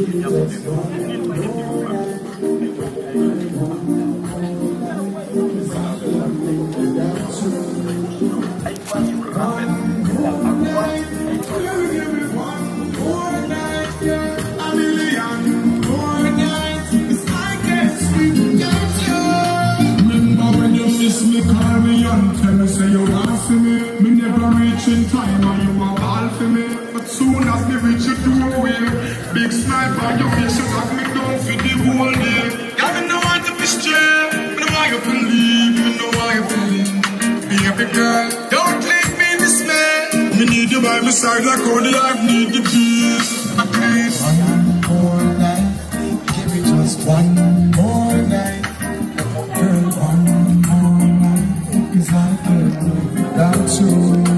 Me call me and tell me say you want for me. Me never reach in time and you are all for me. But soon as me reach your doorway, big smile on your face, you lock me down for the whole day. Yeah, me know want to be straight, me know why you believe, me know why you believe. Baby girl, don't leave me in dismay. Me need you by my side like all the life need the peace. One more night, give me just one more night. Girl, one more night is like a without you.